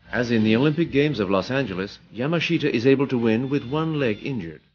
As in the Olympic Games of Los Angeles, Yamashita is able to win with one leg injured.